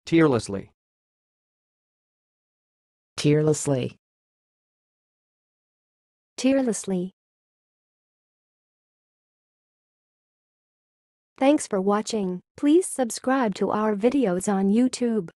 tearlessly, tearlessly, tearlessly. Thanks for watching. Please subscribe to our videos on YouTube.